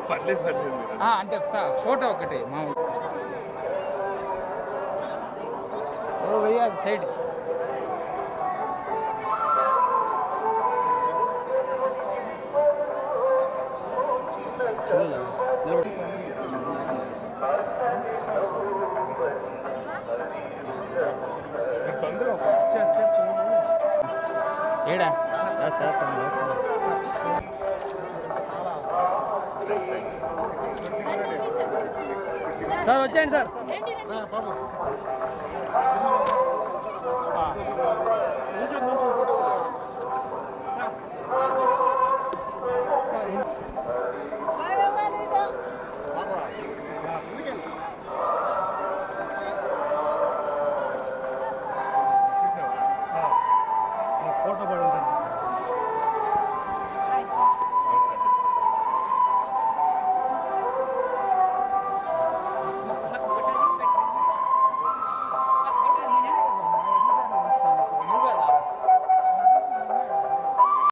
పర్లేదు పర్లేదు అంటే ఫోటో ఒకటి మామూలు వెయ్యాలి సైడ్ తొందరగా చేస్తే ఫోను ఏడా సార్ వచ్చేయండి సార్ నుంచో